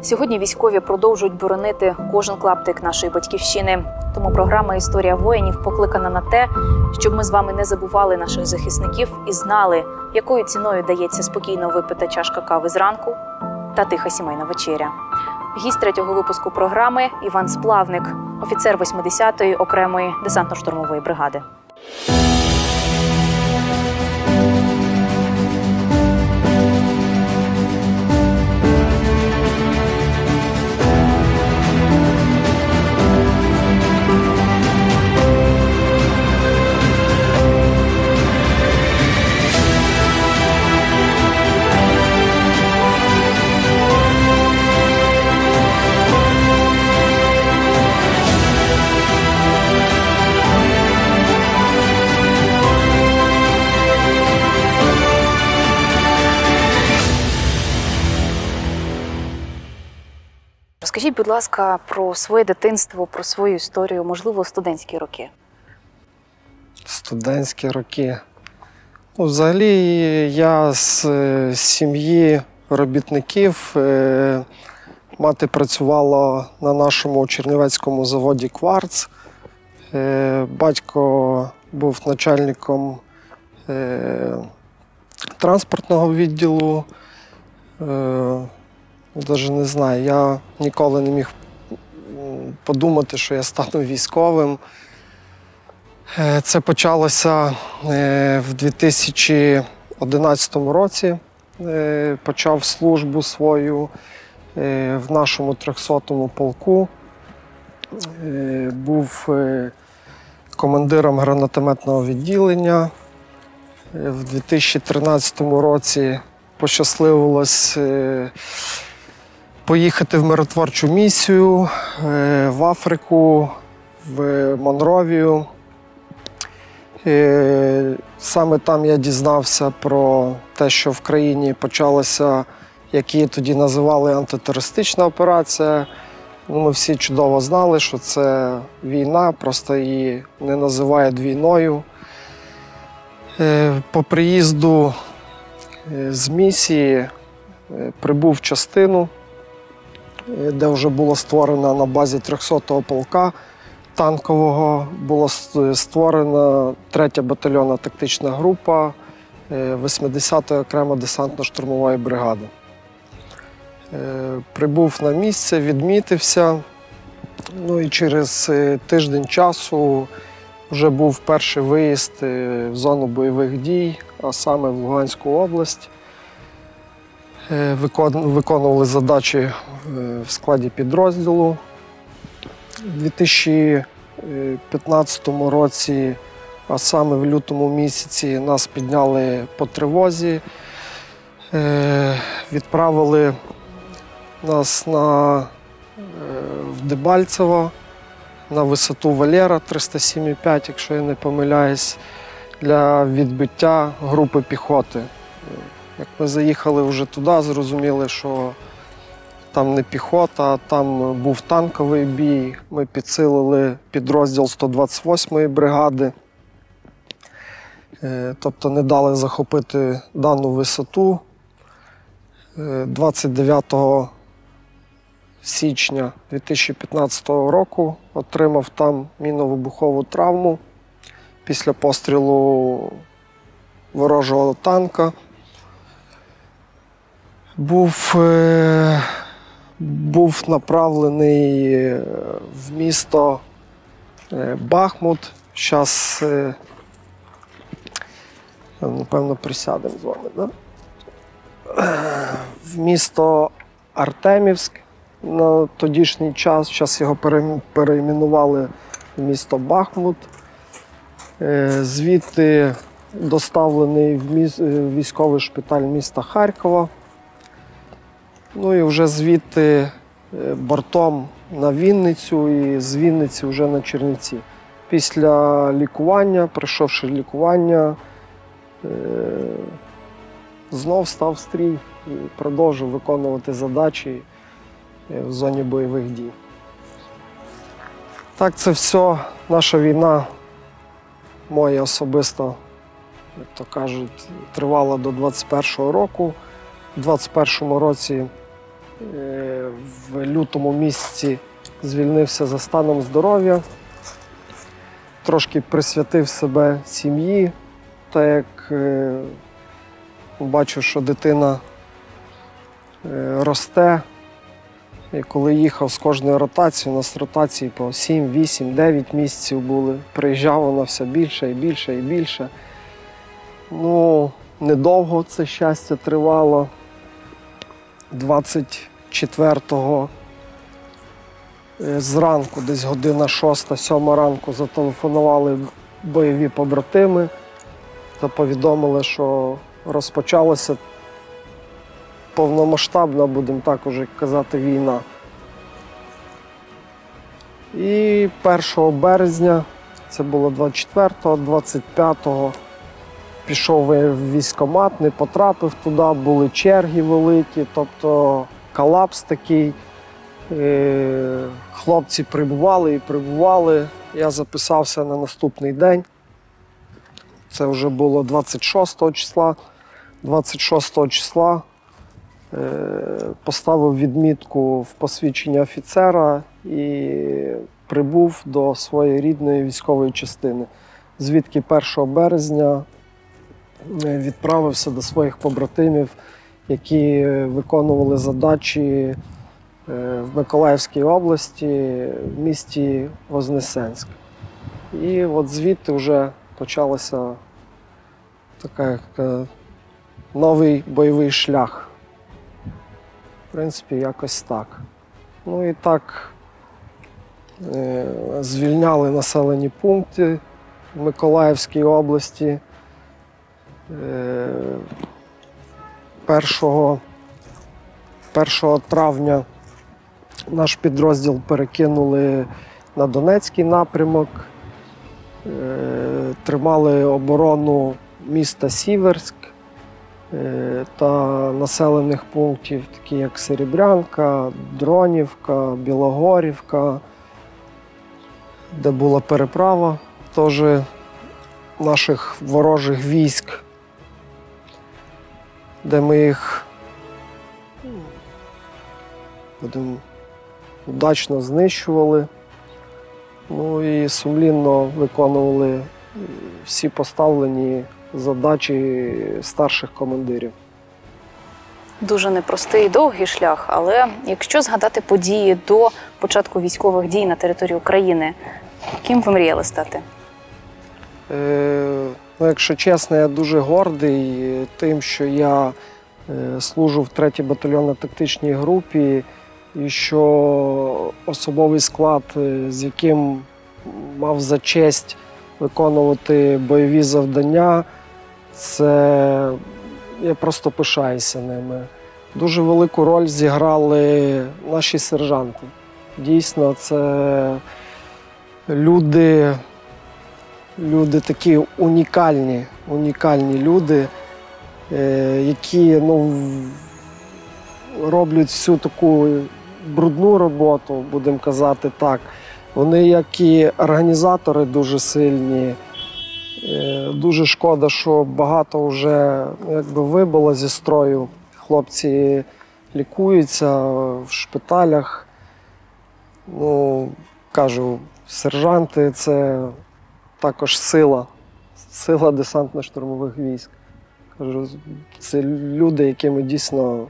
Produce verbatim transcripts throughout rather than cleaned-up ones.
Сьогодні військові продовжують боронити кожен клаптик нашої батьківщини. Тому програма «Історія воїнів» покликана на те, щоб ми з вами не забували наших захисників і знали, якою ціною дається спокійно випита чашка кави зранку та тиха сімейна вечеря. Гість третього випуску програми – Іван Сплавник, офіцер восьмидесятої окремої десантно-штурмової бригади. Розкажіть, будь ласка, про своє дитинство, про свою історію, можливо, студентські роки. Студентські роки. Ну, взагалі, я з сім'ї робітників. Мати працювала на нашому чернівецькому заводі «Кварц». Батько був начальником транспортного відділу. Навіть не знаю, я ніколи не міг подумати, що я стану військовим. Це почалося в дві тисячі одинадцятому році. Почав службу свою в нашому трьохсотому полку. Був командиром гранатометного відділення. В дві тисячі тринадцятому році пощасливилось поїхати в миротворчу місію в Африку, в Монровію. Саме там я дізнався про те, що в країні почалася, як її тоді називали, антитерористична операція. Ми всі чудово знали, що це війна, просто її не називають війною. По приїзду з місії прибув в частину, де вже було створено на базі трьохсотого полка танкового, була створена третя батальйонна тактична група восьмидесятої окремої десантно-штурмової бригади. Прибув на місце, відмітився, ну і через тиждень часу вже був перший виїзд в зону бойових дій, а саме в Луганську область. Виконували задачі в складі підрозділу. У дві тисячі п'ятнадцятому році, а саме в лютому місяці, нас підняли по тривозі, відправили нас на в Дебальцево на висоту Валера триста сім і п'ять, якщо я не помиляюсь, для відбиття групи піхоти. Як ми заїхали вже туди, зрозуміли, що там не піхота, там був танковий бій. Ми підсилили підрозділ сто двадцять восьмої бригади, тобто не дали захопити дану висоту. двадцять дев'ятого січня дві тисячі п'ятнадцятого року отримав там мінно-вибухову травму після пострілу ворожого танка. Був, був направлений в місто Бахмут. Зараз, напевно, присядемо з вами, да? В місто Артемівськ на тодішній час. Зараз його перейменували в місто Бахмут. Звідти доставлений в військовий шпиталь міста Харкова. Ну і вже звідти бортом на Вінницю і з Вінниці вже на Чернівці. Після лікування, пройшовши лікування, знов став в стрій і продовжив виконувати задачі в зоні бойових дій. Так, це все наша війна, моя особисто, як то кажуть, тривала до двадцять першого року. У двадцять першому році Е, В лютому місяці звільнився за станом здоров'я. Трошки присвятив себе сім'ї, так як е, бачу, що дитина е, росте. І коли їхав з кожної ротації, у нас ротації по сім, вісім, дев'ять місяців були. Приїжджав вона все більше і більше і більше. Ну, недовго це щастя тривало. двадцять четвертого зранку, десь година шоста, сьома ранку, зателефонували бойові побратими та повідомили, що розпочалася повномасштабна, будемо так уже казати, війна. І першого березня, це було двадцять четвертого, двадцять п'ятого, пішов в військкомат, не потрапив туди, були черги великі, тобто колапс такий. Хлопці прибували і прибували. Я записався на наступний день. Це вже було двадцять шостого числа. двадцять шостого числа поставив відмітку в посвідчення офіцера і прибув до своєї рідної військової частини, звідки першого березня відправився до своїх побратимів, які виконували задачі в Миколаївській області, в місті Вознесенськ. І от звідти вже почався такий новий бойовий шлях. В принципі, якось так. Ну і так е, звільняли населені пункти в Миколаївській області. Е, першого, першого травня наш підрозділ перекинули на Донецький напрямок, е, тримали оборону міста Сіверськ е, та населених пунктів, такі як Серебрянка, Дронівка, Білогорівка, де була переправа теж наших ворожих військ, де ми їх будемо удачно знищували, ну і сумлінно виконували всі поставлені задачі старших командирів. Дуже непростий і довгий шлях, але якщо згадати події до початку військових дій на території України, ким ви мріяли стати? Е, ну, якщо чесно, я дуже гордий тим, що я е, служу в третій батальйонно-тактичній групі, і що особовий склад, з яким мав за честь виконувати бойові завдання, це я просто пишаюся ними. Дуже велику роль зіграли наші сержанти. Дійсно, це люди, люди такі унікальні, унікальні люди, які ну, роблять всю таку брудну роботу, будемо казати так. Вони, як і організатори, дуже сильні. Дуже шкода, що багато вже якби вибило зі строю. Хлопці лікуються в шпиталях. Ну, кажу, сержанти – це також сила, сила десантно-штурмових військ. Кажу, це люди, якими дійсно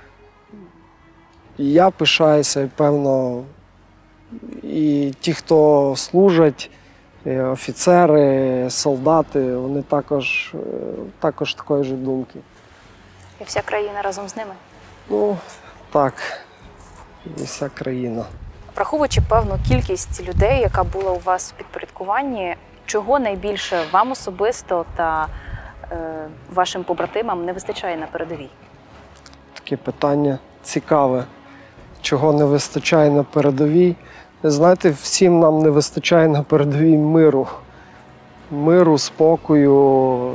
і я пишаюся, і певно, і ті, хто служать, офіцери, солдати, вони також, також такої ж думки. І вся країна разом з ними? Ну, так, і вся країна. Враховуючи певну кількість людей, яка була у вас в підпорядкуванні, чого найбільше вам особисто та е, вашим побратимам не вистачає на передовій? Таке питання цікаве. Чого не вистачає на передовій? Знаєте, всім нам не вистачає на передовій миру. Миру, спокою,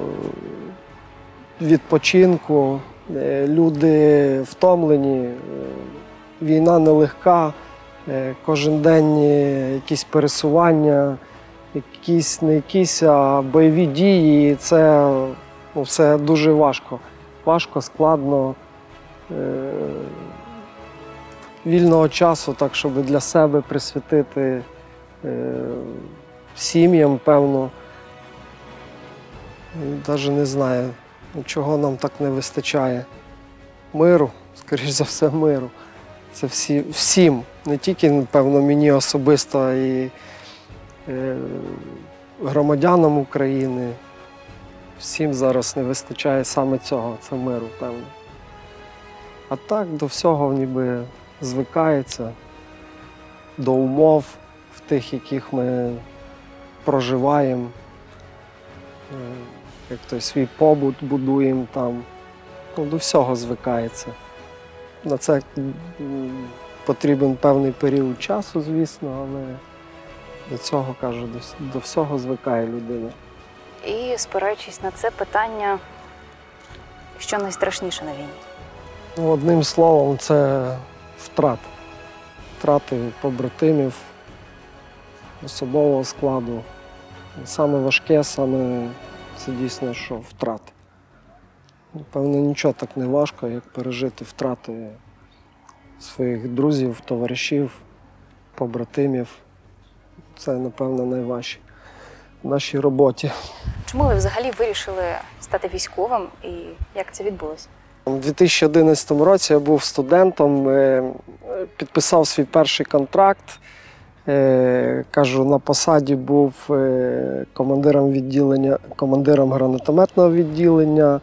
відпочинку. Люди втомлені, війна нелегка, кожен день якісь пересування, якісь не якісь, а бойові дії. Це ну, все дуже важко. Важко, складно. вільного часу, так, щоб для себе присвятити е, сім'ям, певно. Навіть не знаю, чого нам так не вистачає. Миру, скоріш за все, миру. Це всі, всім, не тільки, напевно, мені особисто, а і е, громадянам України. Всім зараз не вистачає саме цього, це миру, певно. А так до всього ніби звикається, до умов, в тих, яких ми проживаємо, як той свій побут будуємо там, ну, до всього звикається. На це потрібен певний період часу, звісно, але до цього, кажу, до, до всього звикає людина. І, спираючись на це питання, що найстрашніше на війні? Ну, одним словом, це втрати. Втрати побратимів, особового складу. Саме важке, саме це дійсно, що втрати. Напевно, нічого так не важко, як пережити втрати своїх друзів, товаришів, побратимів. Це, напевно, найважче в нашій роботі. Чому ви взагалі вирішили стати військовим і як це відбулося? У дві тисячі одинадцятому році я був студентом, підписав свій перший контракт. Кажу, на посаді був командиром відділення, командиром гранатометного відділення.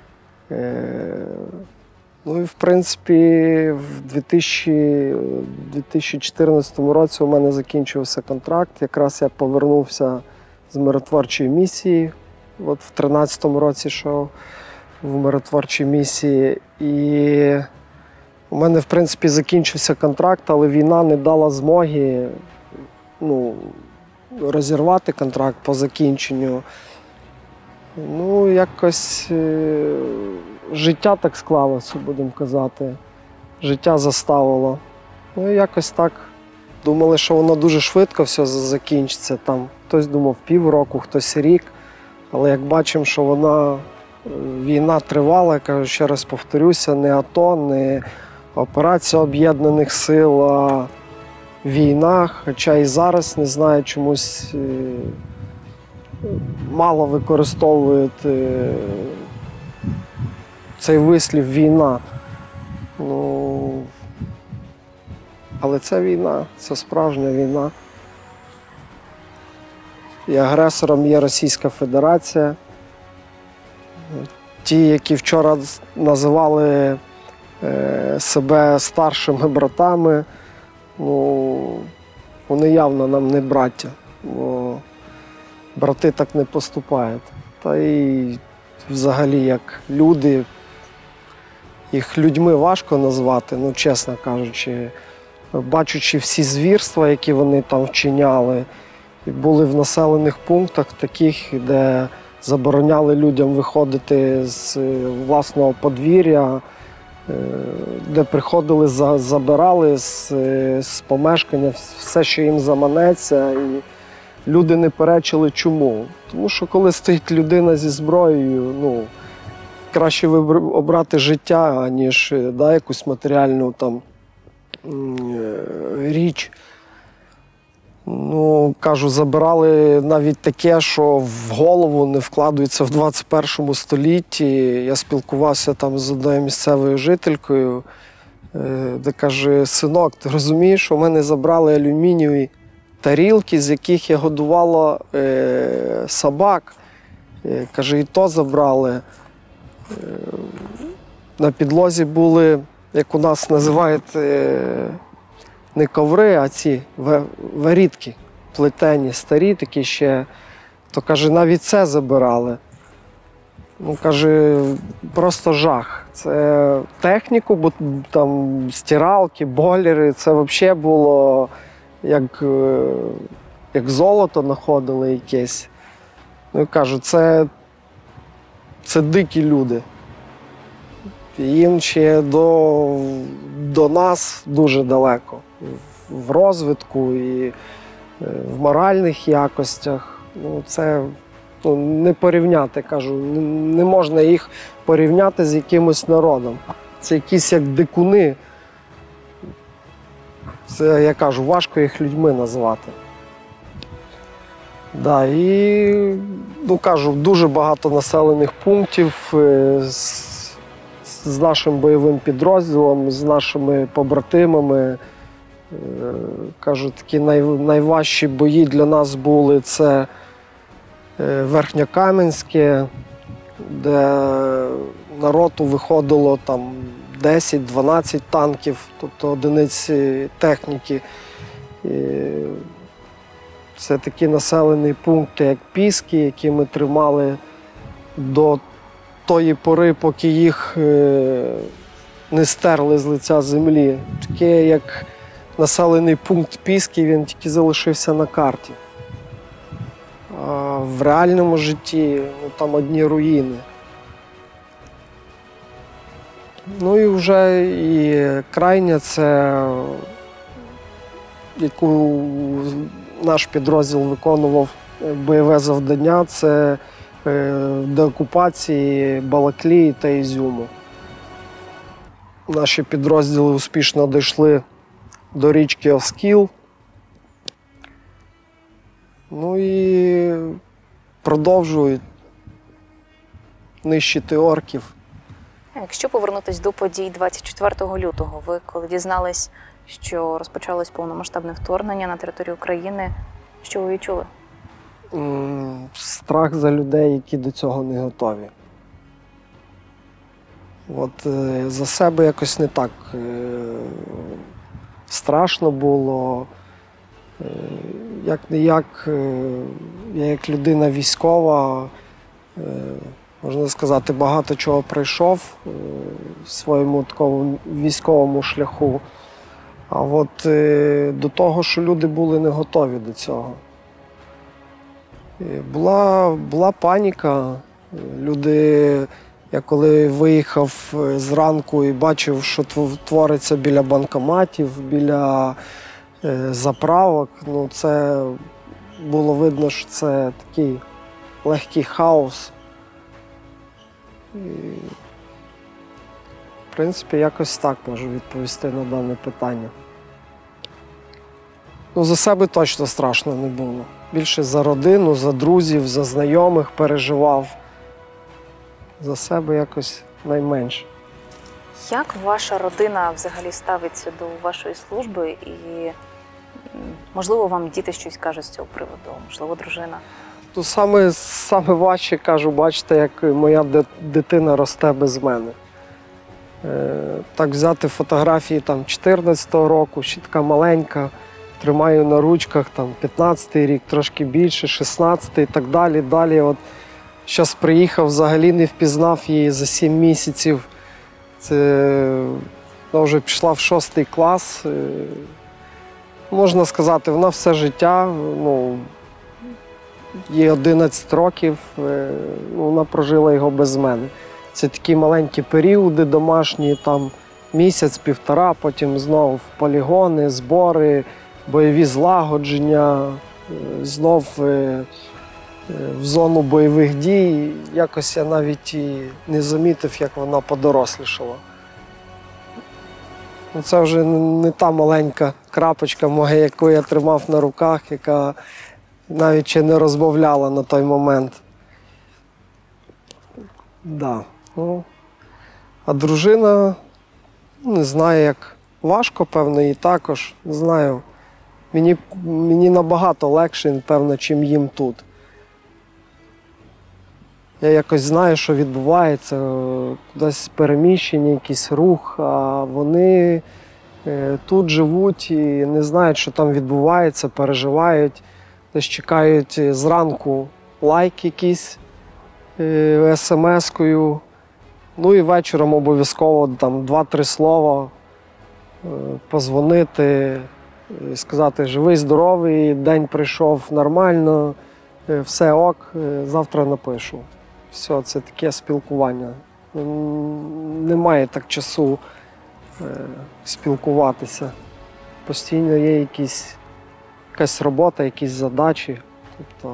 Ну і, в принципі, в дві тисячі чотирнадцятому році у мене закінчився контракт. Якраз я повернувся з миротворчої місії. От в дві тисячі тринадцятому році йшов в миротворчій місії. І у мене, в принципі, закінчився контракт, але війна не дала змоги, ну, розірвати контракт по закінченню. Ну, якось е життя так склалося, будемо казати. Життя заставило. Ну, і якось так. Думали, що воно дуже швидко все закінчиться. Там хтось думав півроку, хтось рік. Але як бачимо, що вона, війна тривала, я кажу, ще раз повторюся, не АТО, не операція Об'єднаних Сил, а війна. Хоча і зараз, не знаю, чомусь мало використовують цей вислів «війна». Ну, але це війна, це справжня війна. І агресором є Російська Федерація. Ті, які вчора називали е, себе старшими братами, ну, вони явно нам не браття, бо брати так не поступають. Та і взагалі як люди, їх людьми важко назвати, ну, чесно кажучи, бачучи всі звірства, які вони там вчиняли. І були в населених пунктах таких, де забороняли людям виходити з власного подвір'я, де приходили, забирали з, з помешкання все, що їм заманеться. І люди не перечили чому. Тому що коли стоїть людина зі зброєю, ну, краще обрати життя, аніж да, якусь матеріальну там річ. Ну, кажу, забирали навіть таке, що в голову не вкладається в двадцять першому столітті. Я спілкувався там з одною місцевою жителькою, де каже: синок, ти розумієш, що в мене забрали алюмінієві тарілки, з яких я годувала е, собак. Е, каже, і то забрали. Е, на підлозі були, як у нас називають, е, не коври, а ці варітки, плетені, старі такі ще. То, каже, навіть це забирали. Ну, каже, просто жах. Це техніку, бо там стиралки, бойлери, це взагалі було як, як золото знаходили якесь. Ну, кажу, це, це дикі люди. Їм ще до, до нас дуже далеко. В розвитку і в моральних якостях. Ну, це ну, не порівняти, кажу, не можна їх порівняти з якимось народом. Це якісь як дикуни. Це, я кажу, важко їх людьми назвати. Да, і, ну, кажу, дуже багато населених пунктів е, з, з нашим бойовим підрозділом, з нашими побратимами. Е, кажу, такі най, найважчі бої для нас були це е, Верхньокам'янське, де на роту виходило там десять-дванадцять танків, тобто одиниці техніки. І це такі населені пункти, як Піски, які ми тримали до тої пори, поки їх не стерли з лиця землі. Таке, як населений пункт Піски, він тільки залишився на карті. А в реальному житті ну, там одні руїни. Ну і вже і крайня, це яку наш підрозділ виконував бойове завдання, це деокупації Балаклії та Ізюму. Наші підрозділи успішно дійшли до річки Оскіл. Ну і продовжують нищити орків. Якщо повернутися до подій двадцять четвертого лютого, ви коли дізнались, що розпочалось повномасштабне вторгнення на територію України, що ви відчули? Страх за людей, які до цього не готові. От е, за себе якось не так е, страшно було. Е, як-не-як, е, я як людина військова, е, можна сказати, багато чого пройшов е, в своєму такому військовому шляху. А от е, до того, що люди були не готові до цього. І була, була паніка. Люди, я коли виїхав зранку і бачив, що твориться біля банкоматів, біля е, заправок, ну це було видно, що це такий легкий хаос. І, в принципі, якось так можу відповісти на дане питання. Ну, за себе точно страшно не було. Більше за родину, за друзів, за знайомих переживав. За себе якось найменше. Як ваша родина взагалі ставиться до вашої служби і, можливо, вам діти щось кажуть з цього приводу, можливо, дружина? То саме, саме важче, кажу, бачите, як моя дитина росте без мене. Е, так взяти фотографії там чотирнадцятого року, ще така маленька, тримаю на ручках, там п'ятнадцятий рік, трошки більше, шістнадцятий і так далі. Далі от зараз приїхав, взагалі не впізнав її за сім місяців. Це вона вже пішла в шостий клас. Е, можна сказати, вона все життя, ну, їй одинадцять років, е, вона прожила його без мене. Це такі маленькі періоди домашні, там місяць-півтора, потім знову в полігони, збори, бойові злагодження, знов в зону бойових дій. Якось я навіть і не замітив, як вона подорослішала. Це вже не та маленька крапочка, яку я тримав на руках, яка навіть ще не розмовляла на той момент. Да. Ну, а дружина, не знаю, як важко, певно, і також, не знаю. Мені, мені набагато легше, певно, чим їм тут. Я якось знаю, що відбувається, кудись переміщення, якийсь рух, а вони е, тут живуть і не знають, що там відбувається, переживають, десь чекають зранку лайк якийсь е, смс-кою, ну і вечором обов'язково там два-три слова, е, позвонити, сказати, живий, здоровий, день прийшов нормально, все ок, завтра напишу. Все, це таке спілкування. Немає так часу спілкуватися. Постійно є якісь, якась робота, якісь задачі. Тобто,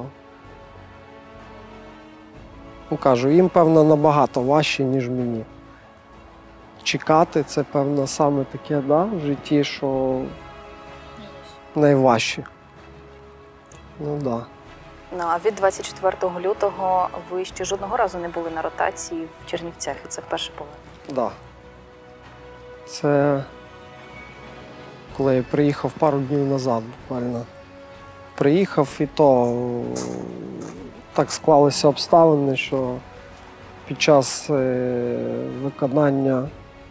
ну кажу, їм, певно, набагато важче, ніж мені. Чекати – це, певно, саме таке, да, в житті, що найважчі. Ну так. Да. Ну, а від двадцять четвертого лютого ви ще жодного разу не були на ротації в Чернівцях, і це вперше повернення? Так. Да. Це коли я приїхав пару днів назад буквально. Приїхав, і то так склалися обставини, що під час виконання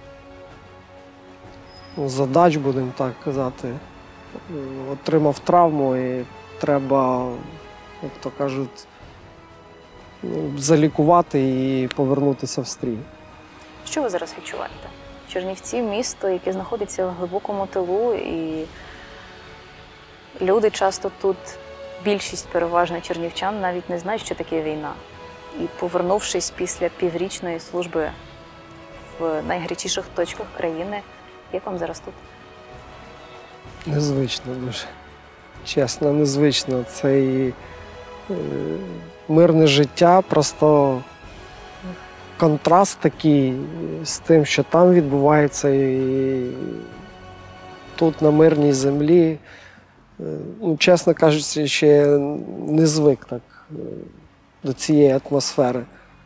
задач, будемо так казати, отримав травму і треба, як то кажуть, залікувати і повернутися в стрій. Що ви зараз відчуваєте? Чернівці – місто, яке знаходиться в глибокому тилу, і люди часто тут, більшість переважно чернівчан, навіть не знають, що таке війна. І повернувшись після піврічної служби в найгарячіших точках країни, як вам зараз тут? Незвично дуже. Чесно, незвично. Це і е, мирне життя, просто контраст такий з тим, що там відбувається, і тут на мирній землі. Е, ну, чесно кажучи, ще не звик так е, до цієї атмосфери.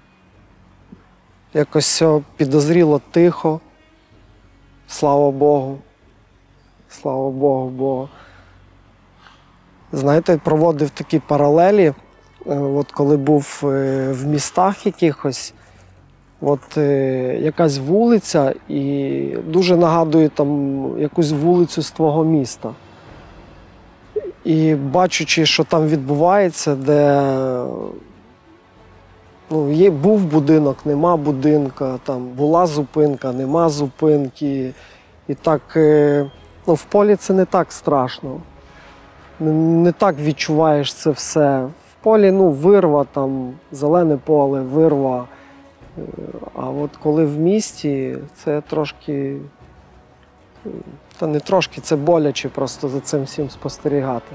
Якось все підозріло тихо, слава Богу. Слава Богу, бо, знаєте, проводив такі паралелі, от коли був в містах якихось, от якась вулиця, і дуже нагадує там якусь вулицю з твого міста. І бачучи, що там відбувається, де ну, є, був будинок, нема будинка, там була зупинка, нема зупинки, і так... Ну, в полі це не так страшно, не, не так відчуваєш це все. В полі, ну, вирва, там, зелене поле, вирва. А от коли в місті, це трошки, та не трошки, це боляче просто за цим всім спостерігати.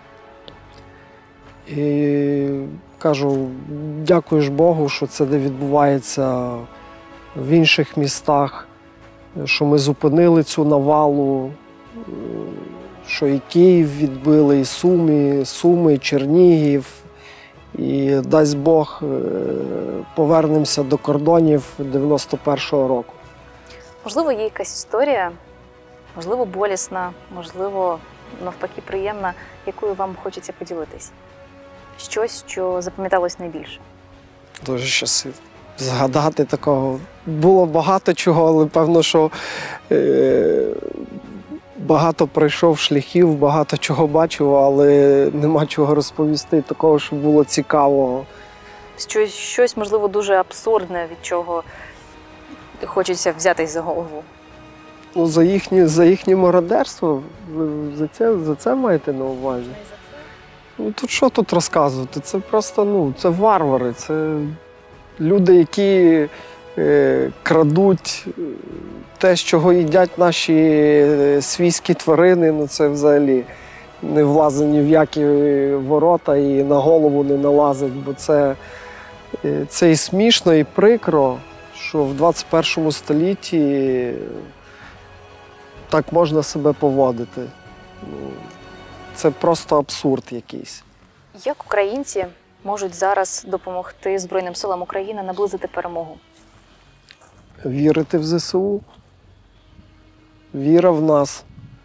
І кажу, дякую ж Богу, що це не відбувається в інших містах, що ми зупинили цю навалу, що і Київ відбили, і Суми, Суми, Чернігів. І, дасть Бог, повернемося до кордонів дев'яносто першого року. Можливо, є якась історія, можливо, болісна, можливо, навпаки, приємна, якою вам хочеться поділитись? Щось, що запам'яталось найбільше? Дуже щасливо. Згадати такого. Було багато чого, але певно, що е, багато пройшов шляхів, багато чого бачив, але нема чого розповісти, такого, що було цікавого. Щось, щось можливо, дуже абсурдне, від чого хочеться взятись за голову? Ну, за їхнє, за їхнє мародерство, ви за це, за це маєте на увазі? Ну, тут що тут розказувати? Це просто, ну, це варвари, це люди, які е, крадуть те, з чого їдять наші свійські тварини, ну це взагалі не влазить ні в які ворота і на голову не налазить, бо це, це і смішно, і прикро, що в двадцять першому столітті так можна себе поводити. Це просто абсурд якийсь. Як українці можуть зараз допомогти Збройним силам України наблизити перемогу? Вірити в зе се у. Віра в нас.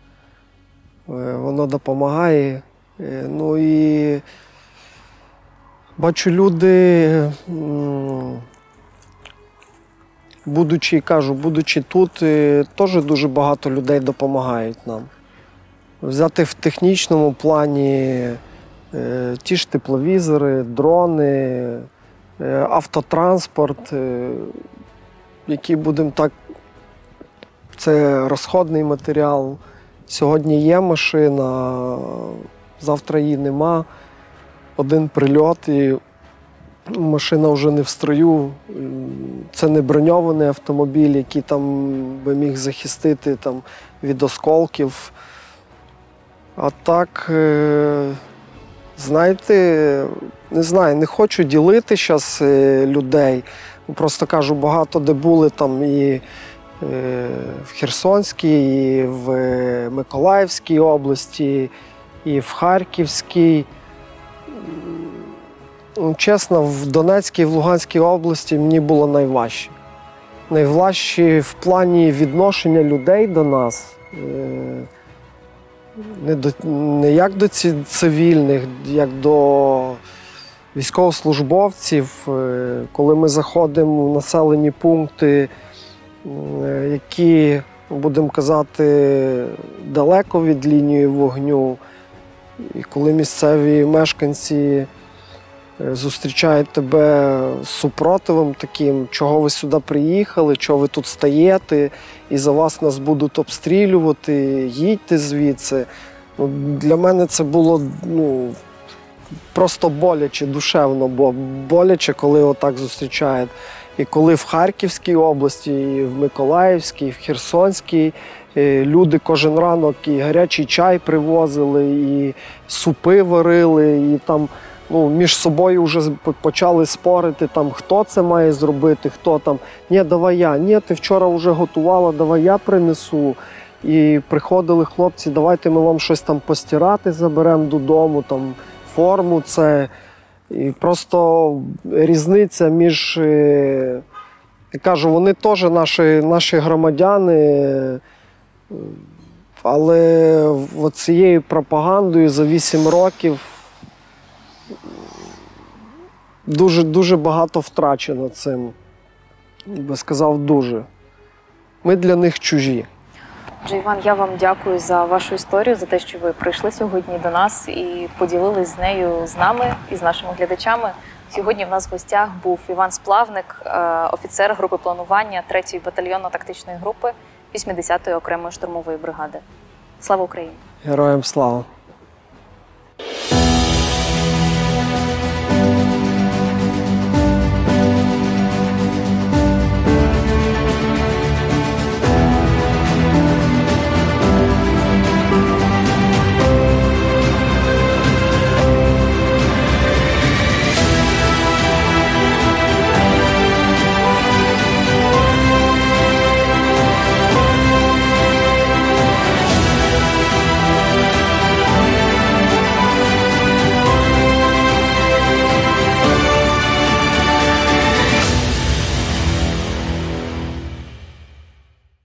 Воно допомагає. Ну і бачу, люди, будучи, кажу, будучи тут, теж дуже багато людей допомагають нам. Взяти в технічному плані ті ж тепловізори, дрони, автотранспорт, які будемо так, це розходний матеріал. Сьогодні є машина, завтра її нема. Один прильот і машина вже не в строю. Це не броньований автомобіль, який там би міг захистити там, від осколків. А так, знаєте, не знаю, не хочу ділити зараз людей. Просто кажу, багато де були там і в Херсонській, і в Миколаївській області, і в Харківській. Ну, чесно, в Донецькій і в Луганській області мені було найважче. Найважче в плані відношення людей до нас. Не, до, не як до цивільних, як до військовослужбовців. Коли ми заходимо в населені пункти, які, будемо казати, далеко від лінії вогню, і коли місцеві мешканці зустрічають тебе з супротивом таким, чого ви сюди приїхали, чого ви тут стаєте, і за вас нас будуть обстрілювати, їдьте звідси. Ну, для мене це було ну, просто боляче, душевно, бо боляче, коли отак зустрічають. І коли в Харківській області, і в Миколаївській, і в Херсонській люди кожен ранок і гарячий чай привозили, і супи варили, і там ну, між собою вже почали спорити, там, хто це має зробити, хто там, ні, давай я, ні, ти вчора вже готувала, давай я принесу. І приходили хлопці, давайте ми вам щось там постирати заберемо додому, там, форму це. І просто різниця між, я кажу, вони теж наші, наші громадяни, але цією пропагандою за вісім років дуже, дуже багато втрачено цим. Я би сказав, дуже. Ми для них чужі. Отже, Іван, я вам дякую за вашу історію, за те, що ви прийшли сьогодні до нас і поділились з нею з нами і з нашими глядачами. Сьогодні в нас в гостях був Іван Сплавник, офіцер групи планування третьої батальйонно-тактичної групи вісімдесятої окремої штурмової бригади. Слава Україні! Героям слава!